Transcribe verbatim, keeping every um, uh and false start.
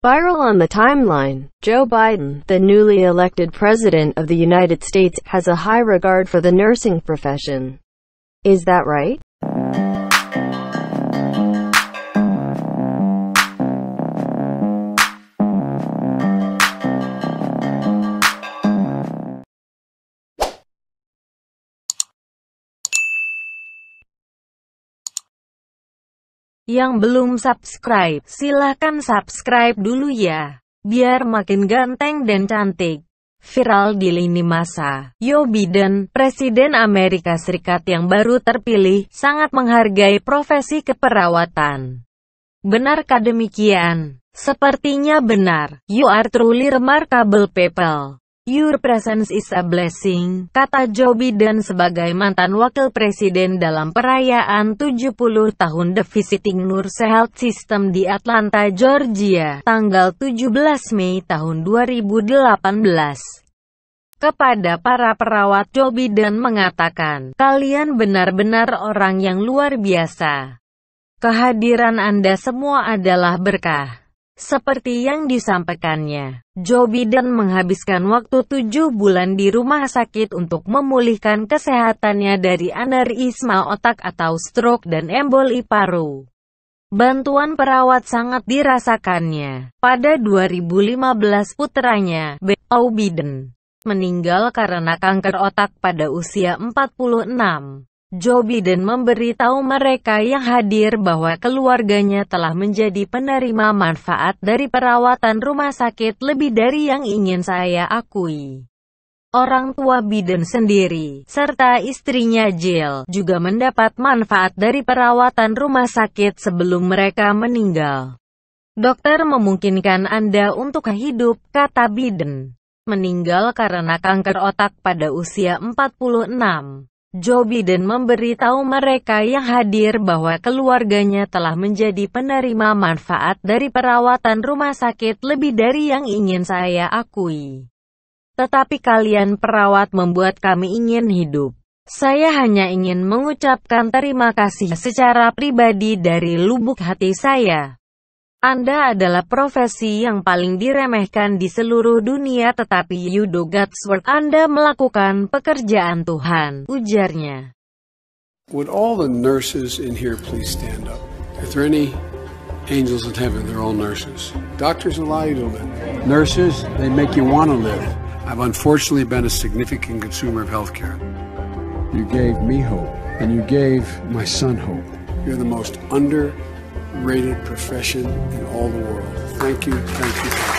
Viral on the timeline, Joe Biden, the newly elected president of the United States, has a high regard for the nursing profession. Is that right? Yang belum subscribe, silahkan subscribe dulu ya, biar makin ganteng dan cantik. Viral di lini masa, Joe Biden, Presiden Amerika Serikat yang baru terpilih, sangat menghargai profesi keperawatan. Benarkah demikian? Sepertinya benar. You are truly remarkable people. Your presence is a blessing, kata Joe Biden sebagai mantan wakil presiden dalam perayaan tujuh puluh tahun The Visiting Nurse Health System di Atlanta, Georgia, tanggal tujuh belas Mei tahun dua ribu delapan belas. Kepada para perawat, Joe Biden mengatakan, "Kalian benar-benar orang yang luar biasa. Kehadiran Anda semua adalah berkah." Seperti yang disampaikannya, Joe Biden menghabiskan waktu tujuh bulan di rumah sakit untuk memulihkan kesehatannya dari aneurisma otak atau stroke dan emboli paru. Bantuan perawat sangat dirasakannya. Pada dua ribu lima belas putranya, Joe Biden, meninggal karena kanker otak pada usia empat puluh enam. Joe Biden memberitahu mereka yang hadir bahwa keluarganya telah menjadi penerima manfaat dari perawatan rumah sakit lebih dari yang ingin saya akui. Orang tua Biden sendiri, serta istrinya Jill, juga mendapat manfaat dari perawatan rumah sakit sebelum mereka meninggal. Dokter memungkinkan Anda untuk hidup, kata Biden. Meninggal karena kanker otak pada usia empat puluh enam. Joe Biden memberitahu mereka yang hadir bahwa keluarganya telah menjadi penerima manfaat dari perawatan rumah sakit lebih dari yang ingin saya akui. Tetapi kalian perawat membuat kami ingin hidup. Saya hanya ingin mengucapkan terima kasih secara pribadi dari lubuk hati saya. Anda adalah profesi yang paling diremehkan di seluruh dunia, tetapi you do God's work. Anda melakukan pekerjaan Tuhan, ujarnya. Would all the nurses in here please stand up? If there are any angels in heaven, they're all nurses. Doctors allow you to live. Nurses, they make you want to live. I've unfortunately been a significant consumer of healthcare. You gave me hope, and you gave my son hope. You're the most under rated profession in all the world. Thank you, thank you.